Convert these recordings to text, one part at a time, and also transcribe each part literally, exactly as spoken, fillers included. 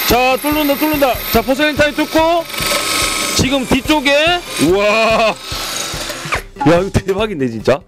자, 뚫는다 뚫는다. 자, 포셀린 타일 뚫고 지금 뒤쪽에 우와, 야 이거 대박인데 진짜.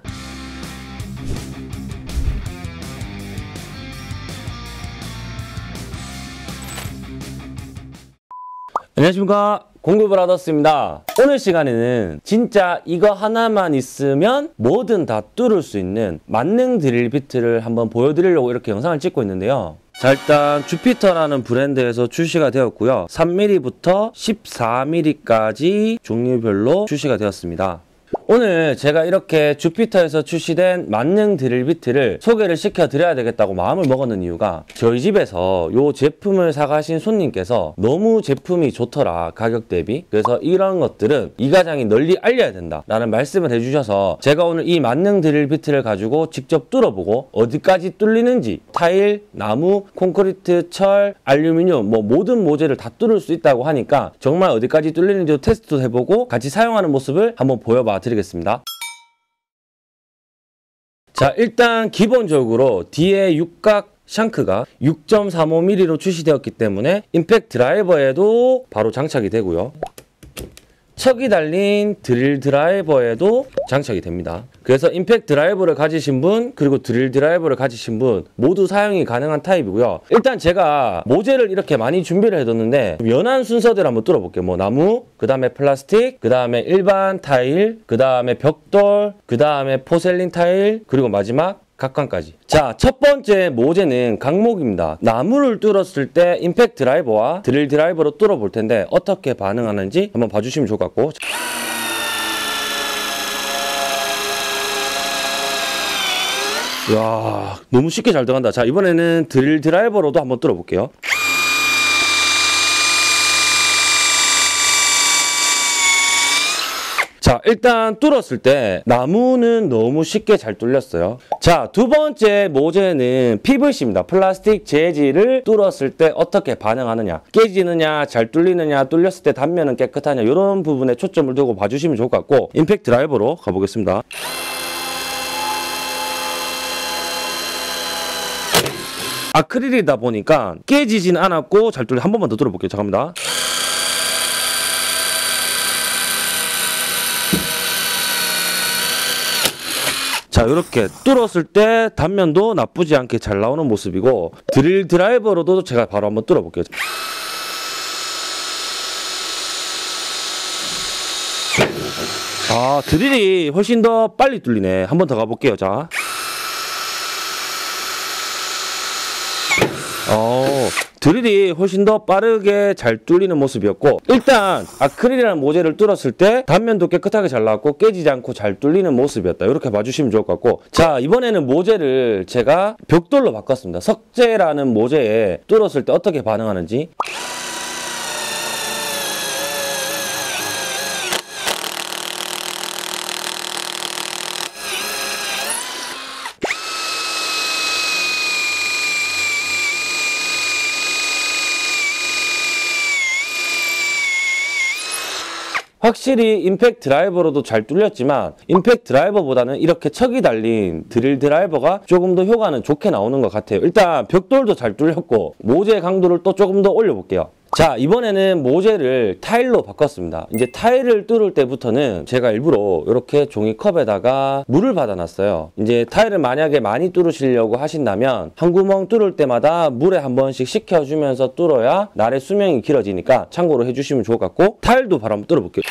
안녕하십니까, 공구브라더스입니다. 오늘 시간에는 진짜 이거 하나만 있으면 뭐든 다 뚫을 수 있는 만능 드릴 비트를 한번 보여드리려고 이렇게 영상을 찍고 있는데요. 자, 일단 주피터라는 브랜드에서 출시가 되었고요. 삼 밀리미터부터 십사 밀리미터까지 종류별로 출시가 되었습니다. 오늘 제가 이렇게 주피터에서 출시된 만능 드릴 비트를 소개를 시켜드려야 되겠다고 마음을 먹었는 이유가, 저희 집에서 이 제품을 사가신 손님께서 너무 제품이 좋더라, 가격 대비. 그래서 이런 것들은 이 가장이 널리 알려야 된다 라는 말씀을 해주셔서 제가 오늘 이 만능 드릴 비트를 가지고 직접 뚫어보고 어디까지 뚫리는지, 타일, 나무, 콘크리트, 철, 알루미늄 뭐 모든 모재를 다 뚫을 수 있다고 하니까 정말 어디까지 뚫리는지도 테스트도 해보고 같이 사용하는 모습을 한번 보여봐 드리겠습니다. 자, 일단 기본적으로 뒤에 육각 샹크가 육 점 삼오 밀리미터로 출시되었기 때문에 임팩트 드라이버에도 바로 장착이 되고요. 척이 달린 드릴 드라이버에도 장착이 됩니다. 그래서 임팩트 드라이버를 가지신 분, 그리고 드릴 드라이버를 가지신 분 모두 사용이 가능한 타입이고요. 일단 제가 모재를 이렇게 많이 준비를 해뒀는데 연한 순서대로 한번 뚫어볼게요. 뭐 나무, 그 다음에 플라스틱, 그 다음에 일반 타일, 그 다음에 벽돌, 그 다음에 포셀린 타일, 그리고 마지막 각광까지. 자, 첫 번째 모재는 강목입니다. 나무를 뚫었을 때 임팩트 드라이버와 드릴 드라이버로 뚫어 볼 텐데 어떻게 반응하는지 한번 봐주시면 좋을 것 같고. 이야, 너무 쉽게 잘 들어간다. 자, 이번에는 드릴 드라이버로도 한번 뚫어 볼게요. 자, 일단 뚫었을 때 나무는 너무 쉽게 잘 뚫렸어요. 자, 두 번째 모재는 피브이씨입니다. 플라스틱 재질을 뚫었을 때 어떻게 반응하느냐, 깨지느냐, 잘 뚫리느냐, 뚫렸을 때 단면은 깨끗하냐, 이런 부분에 초점을 두고 봐주시면 좋을 것 같고, 임팩트 드라이버로 가보겠습니다. 아크릴이다 보니까 깨지진 않았고 잘 뚫려. 한 번만 더 뚫어볼게요. 잠깐만. 자, 이렇게 뚫었을 때 단면도 나쁘지 않게 잘 나오는 모습이고, 드릴 드라이버로도 제가 바로 한번 뚫어볼게요. 아, 드릴이 훨씬 더 빨리 뚫리네. 한 번 더 가볼게요. 자, 어, 드릴이 훨씬 더 빠르게 잘 뚫리는 모습이었고, 일단 아크릴이라는 모재를 뚫었을 때 단면도 깨끗하게 잘 나왔고 깨지지 않고 잘 뚫리는 모습이었다. 이렇게 봐주시면 좋을 것 같고, 자, 이번에는 모재를 제가 벽돌로 바꿨습니다. 석재라는 모재에 뚫었을 때 어떻게 반응하는지. 확실히 임팩트 드라이버로도 잘 뚫렸지만 임팩트 드라이버보다는 이렇게 척이 달린 드릴 드라이버가 조금 더 효과는 좋게 나오는 것 같아요. 일단 벽돌도 잘 뚫렸고 모재 강도를 또 조금 더 올려볼게요. 자, 이번에는 모재를 타일로 바꿨습니다. 이제 타일을 뚫을 때부터는 제가 일부러 이렇게 종이컵에다가 물을 받아놨어요. 이제 타일을 만약에 많이 뚫으시려고 하신다면 한 구멍 뚫을 때마다 물에 한 번씩 식혀주면서 뚫어야 날의 수명이 길어지니까 참고로 해주시면 좋을 것 같고, 타일도 바로 한번 뚫어볼게요.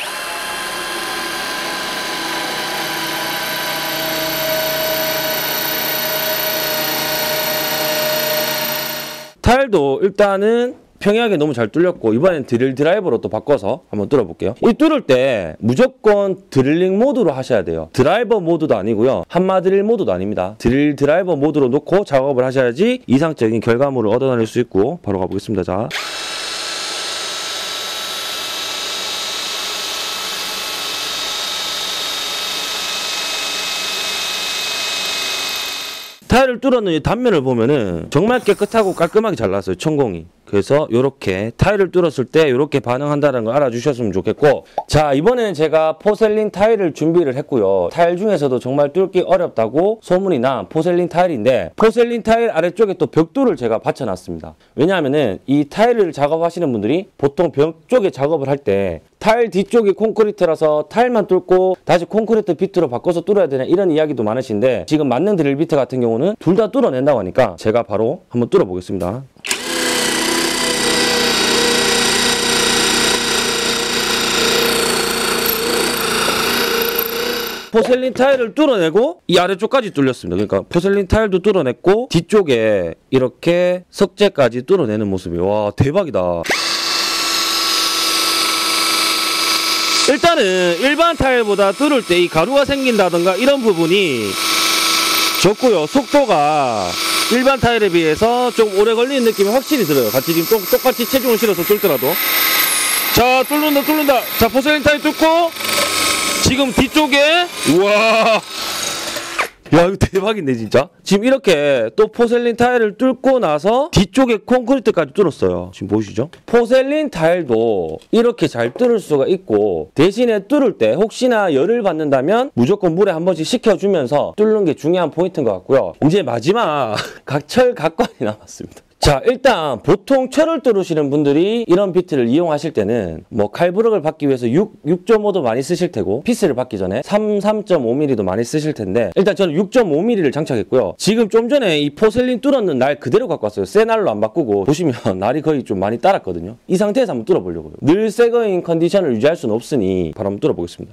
타일도 일단은 평이하게 너무 잘 뚫렸고, 이번엔 드릴 드라이버로 또 바꿔서 한번 뚫어볼게요. 이 뚫을 때 무조건 드릴링 모드로 하셔야 돼요. 드라이버 모드도 아니고요, 한마 드릴 모드도 아닙니다. 드릴 드라이버 모드로 놓고 작업을 하셔야지 이상적인 결과물을 얻어낼 수 있고. 바로 가보겠습니다. 자, 타일을 뚫었는 이 단면을 보면은 정말 깨끗하고 깔끔하게 잘 나왔어요. 천공이. 그래서 이렇게 타일을 뚫었을 때 이렇게 반응한다는 걸 알아주셨으면 좋겠고, 자, 이번에는 제가 포셀린 타일을 준비를 했고요. 타일 중에서도 정말 뚫기 어렵다고 소문이 난 포셀린 타일인데, 포셀린 타일 아래쪽에 또 벽돌을 제가 받쳐놨습니다. 왜냐하면은 이 타일을 작업하시는 분들이 보통 벽 쪽에 작업을 할 때 타일 뒤쪽이 콘크리트라서 타일만 뚫고 다시 콘크리트 비트로 바꿔서 뚫어야 되냐 이런 이야기도 많으신데, 지금 만능 드릴 비트 같은 경우는 둘 다 뚫어낸다고 하니까 제가 바로 한번 뚫어 보겠습니다. 포셀린 타일을 뚫어내고 이 아래쪽까지 뚫렸습니다. 그러니까 포셀린 타일도 뚫어냈고 뒤쪽에 이렇게 석재까지 뚫어내는 모습이, 와, 대박이다. 일단은 일반 타일보다 뚫을 때 이 가루가 생긴다던가 이런 부분이 적고요. 속도가 일반 타일에 비해서 좀 오래 걸리는 느낌이 확실히 들어요. 같이 지금 똑, 똑같이 체중을 실어서 뚫더라도. 자, 뚫는다 뚫는다. 자, 포셀린 타일 뚫고 지금 뒤쪽에, 우와, 야, 이거 대박인데 진짜. 지금 이렇게 또 포셀린 타일을 뚫고 나서 뒤쪽에 콘크리트까지 뚫었어요. 지금 보이시죠? 포셀린 타일도 이렇게 잘 뚫을 수가 있고, 대신에 뚫을 때 혹시나 열을 받는다면 무조건 물에 한 번씩 식혀주면서 뚫는 게 중요한 포인트인 것 같고요. 이제 마지막 각철 각관이 남았습니다. 자, 일단 보통 철을 뚫으시는 분들이 이런 비트를 이용하실 때는 뭐 칼부럭을 받기 위해서 육, 육 점 오도 많이 쓰실 테고, 피스를 받기 전에 삼, 삼 점 오 밀리미터도 많이 쓰실 텐데, 일단 저는 육 점 오 밀리미터를 장착했고요. 지금 좀 전에 이 포셀린 뚫었는 날 그대로 갖고 왔어요. 새 날로 안 바꾸고. 보시면 날이 거의 좀 많이 따랐거든요. 이 상태에서 한번 뚫어보려고요. 늘 새 거인 컨디션을 유지할 수는 없으니 바로 한번 뚫어보겠습니다.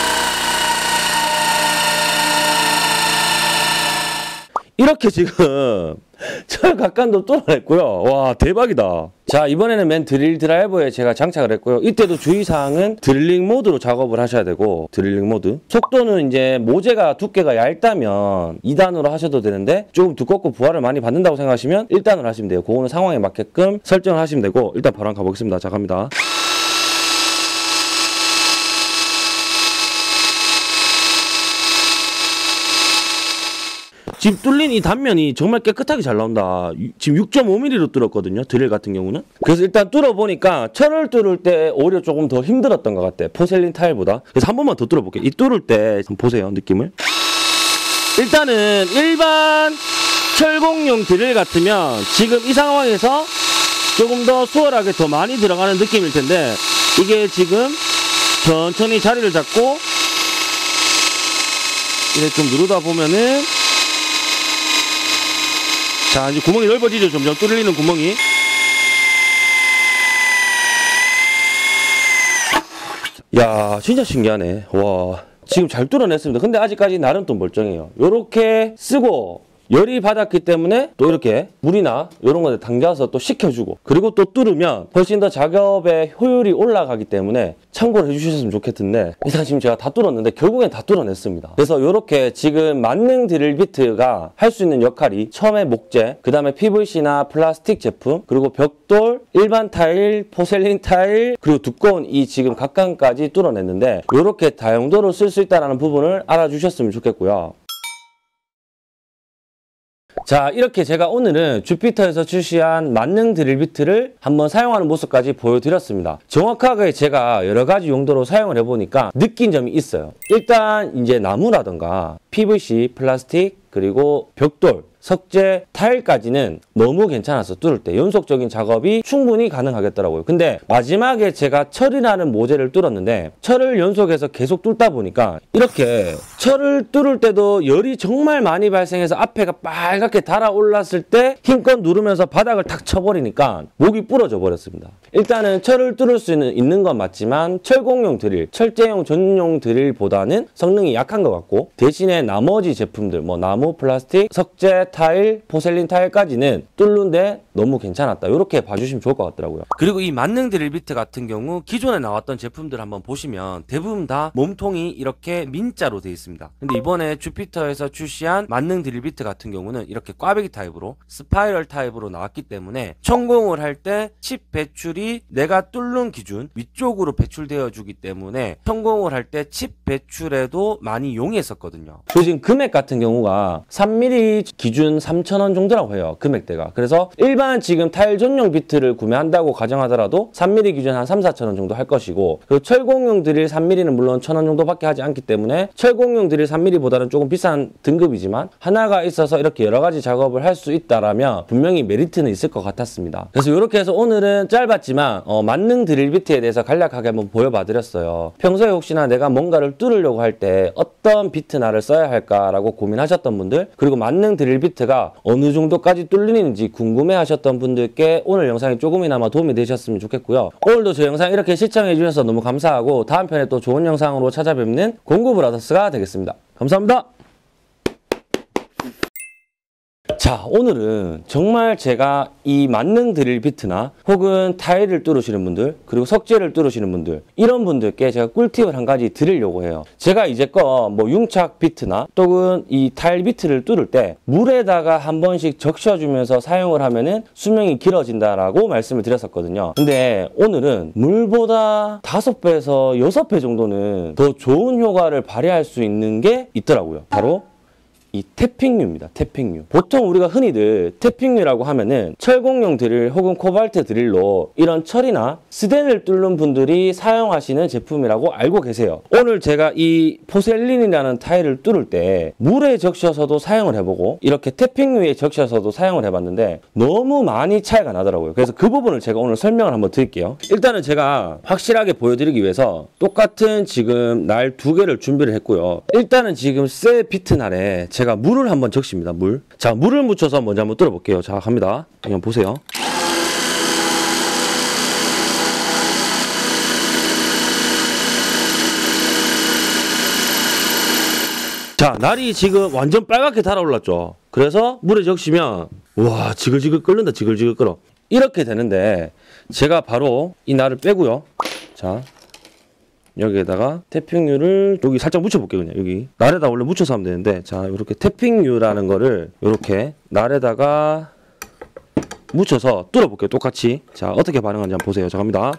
이렇게 지금 철 각관도 뚫어냈고요. 와, 대박이다. 자, 이번에는 맨 드릴 드라이버에 제가 장착을 했고요. 이때도 주의사항은 드릴링 모드로 작업을 하셔야 되고, 드릴링 모드. 속도는 이제 모재가 두께가 얇다면 이 단으로 하셔도 되는데, 조금 두껍고 부하를 많이 받는다고 생각하시면 일 단으로 하시면 돼요. 그거는 상황에 맞게끔 설정을 하시면 되고, 일단 바로 한번 가보겠습니다. 자, 갑니다. 지금 뚫린 이 단면이 정말 깨끗하게 잘 나온다. 지금 육 점 오 밀리미터로 뚫었거든요. 드릴 같은 경우는. 그래서 일단 뚫어보니까 철을 뚫을 때 오히려 조금 더 힘들었던 것 같아. 포셀린 타일보다. 그래서 한 번만 더 뚫어볼게요. 이 뚫을 때 한번 보세요. 느낌을. 일단은 일반 철공용 드릴 같으면 지금 이 상황에서 조금 더 수월하게 더 많이 들어가는 느낌일 텐데, 이게 지금 천천히 자리를 잡고 이렇게 좀 누르다 보면은, 자, 이제 구멍이 넓어지죠. 점점 뚫리는 구멍이. 야, 진짜 신기하네. 와, 지금 잘 뚫어냈습니다. 근데 아직까지 나름 또 멀쩡해요. 요렇게 쓰고 열이 받았기 때문에 또 이렇게 물이나 이런 거에 담가서 또 식혀주고, 그리고 또 뚫으면 훨씬 더 작업의 효율이 올라가기 때문에 참고를 해주셨으면 좋겠는데, 일단 지금 제가 다 뚫었는데 결국엔 다 뚫어냈습니다. 그래서 이렇게 지금 만능 드릴 비트가 할 수 있는 역할이 처음에 목재, 그 다음에 피브이씨나 플라스틱 제품, 그리고 벽돌, 일반 타일, 포셀린 타일, 그리고 두꺼운 이 지금 각관까지 뚫어냈는데, 이렇게 다용도로 쓸 수 있다는 부분을 알아주셨으면 좋겠고요. 자, 이렇게 제가 오늘은 주피터에서 출시한 만능 드릴 비트를 한번 사용하는 모습까지 보여드렸습니다. 정확하게 제가 여러 가지 용도로 사용을 해보니까 느낀 점이 있어요. 일단 이제 나무라던가 피브이씨, 플라스틱, 그리고 벽돌, 석재, 타일까지는 너무 괜찮았어. 뚫을 때 연속적인 작업이 충분히 가능하겠더라고요. 근데 마지막에 제가 철이라는 모재를 뚫었는데, 철을 연속해서 계속 뚫다 보니까 이렇게 철을 뚫을 때도 열이 정말 많이 발생해서 앞에가 빨갛게 달아올랐을 때 힘껏 누르면서 바닥을 탁 쳐버리니까 목이 부러져 버렸습니다. 일단은 철을 뚫을 수 있는, 있는 건 맞지만 철공용 드릴, 철제용 전용 드릴보다는 성능이 약한 것 같고, 대신에 나머지 제품들, 뭐 나무, 플라스틱, 석재, 타일, 포셀린 타일까지는 뚫는데 너무 괜찮았다. 이렇게 봐주시면 좋을 것 같더라고요. 그리고 이 만능 드릴 비트 같은 경우 기존에 나왔던 제품들 한번 보시면 대부분 다 몸통이 이렇게 민자로 되어 있습니다. 근데 이번에 주피터에서 출시한 만능 드릴 비트 같은 경우는 이렇게 꽈배기 타입으로, 스파이럴 타입으로 나왔기 때문에 천공을 할 때 칩 배출이 내가 뚫는 기준 위쪽으로 배출되어 주기 때문에 천공을 할 때 칩 배출에도 많이 용이했었거든요. 그리고 지금 금액 같은 경우가 삼 밀리미터 기준 기준 삼천 원 정도라고 해요. 금액대가. 그래서 일반 지금 타일 전용 비트를 구매한다고 가정하더라도 삼 밀리미터 기준 한 삼, 사천 원 정도 할 것이고, 그리고 철공용 드릴 삼 밀리미터는 물론 천 원 정도밖에 하지 않기 때문에 철공용 드릴 삼 밀리미터보다는 조금 비싼 등급이지만 하나가 있어서 이렇게 여러 가지 작업을 할 수 있다라면 분명히 메리트는 있을 것 같았습니다. 그래서 이렇게 해서 오늘은 짧았지만 어, 만능 드릴 비트에 대해서 간략하게 한번 보여봐 드렸어요. 평소에 혹시나 내가 뭔가를 뚫으려고 할 때 어떤 비트나를 써야 할까라고 고민하셨던 분들, 그리고 만능 드릴 비트가 어느 정도까지 뚫리는지 궁금해 하셨던 분들께 오늘 영상이 조금이나마 도움이 되셨으면 좋겠고요. 오늘도 제 영상 이렇게 시청해 주셔서 너무 감사하고, 다음 편에 또 좋은 영상으로 찾아뵙는 공구브라더스가 되겠습니다. 감사합니다. 자, 오늘은 정말 제가 이 만능 드릴 비트나 혹은 타일을 뚫으시는 분들, 그리고 석재를 뚫으시는 분들, 이런 분들께 제가 꿀팁을 한 가지 드리려고 해요. 제가 이제껏 뭐 융착 비트나 또는 이 타일 비트를 뚫을 때 물에다가 한 번씩 적셔주면서 사용을 하면은 수명이 길어진다라고 말씀을 드렸었거든요. 근데 오늘은 물보다 다섯 배에서 여섯 배 정도는 더 좋은 효과를 발휘할 수 있는 게 있더라고요. 바로 이 태핑유입니다. 태핑유. 보통 우리가 흔히들 태핑유라고 하면은 철공용 드릴 혹은 코발트 드릴로 이런 철이나 스텐을 뚫는 분들이 사용하시는 제품이라고 알고 계세요. 오늘 제가 이 포셀린이라는 타일을 뚫을 때 물에 적셔서도 사용을 해보고 이렇게 태핑유에 적셔서도 사용을 해봤는데 너무 많이 차이가 나더라고요. 그래서 그 부분을 제가 오늘 설명을 한번 드릴게요. 일단은 제가 확실하게 보여드리기 위해서 똑같은 지금 날 두 개를 준비를 했고요. 일단은 지금 새 비트날에 제가 물을 한번 적십니다. 물. 자, 물을 묻혀서 먼저 한번 뚫어볼게요. 자, 갑니다. 그냥 보세요. 자, 날이 지금 완전 빨갛게 달아올랐죠. 그래서 물에 적시면 와, 지글지글 끓는다. 지글지글 끓어. 이렇게 되는데 제가 바로 이 날을 빼고요. 자, 여기에다가 태핑유를 여기 살짝 묻혀볼게요. 그냥 여기 날에다 원래 묻혀서 하면 되는데, 자, 이렇게 태핑유라는 거를 이렇게 날에다가 묻혀서 뚫어볼게요. 똑같이. 자, 어떻게 반응하는지 한번 보세요. 자, 갑니다.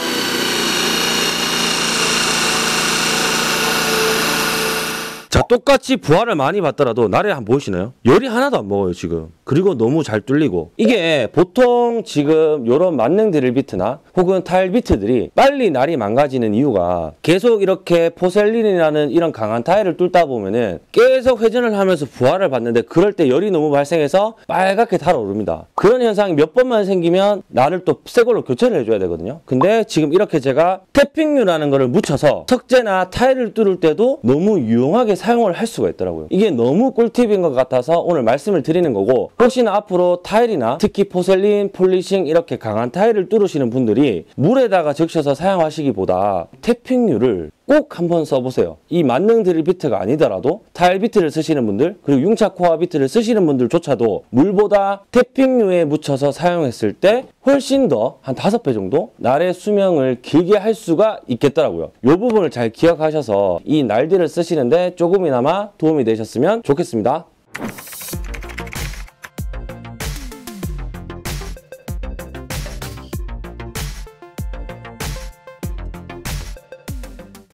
자, 똑같이 부하를 많이 받더라도 날에 한번 보이시나요? 열이 하나도 안 먹어요, 지금. 그리고 너무 잘 뚫리고. 이게 보통 지금 이런 만능 드릴 비트나 혹은 타일 비트들이 빨리 날이 망가지는 이유가 계속 이렇게 포셀린이라는 이런 강한 타일을 뚫다 보면은 계속 회전을 하면서 부하를 받는데 그럴 때 열이 너무 발생해서 빨갛게 달아오릅니다. 그런 현상이 몇 번만 생기면 날을 또 새 걸로 교체를 해줘야 되거든요. 근데 지금 이렇게 제가 태핑유라는 거를 묻혀서 석재나 타일을 뚫을 때도 너무 유용하게 사용을 할 수가 있더라고요. 이게 너무 꿀팁인 것 같아서 오늘 말씀을 드리는 거고, 혹시나 앞으로 타일이나 특히 포셀린, 폴리싱 이렇게 강한 타일을 뚫으시는 분들이 물에다가 적셔서 사용하시기보다 태핑유를 꼭 한번 써보세요. 이 만능 드릴 비트가 아니더라도 타일 비트를 쓰시는 분들, 그리고 융착 코어 비트를 쓰시는 분들조차도 물보다 태핑유에 묻혀서 사용했을 때 훨씬 더 한 다섯 배 정도 날의 수명을 길게 할 수가 있겠더라고요. 이 부분을 잘 기억하셔서 이 날들을 쓰시는데 조금이나마 도움이 되셨으면 좋겠습니다.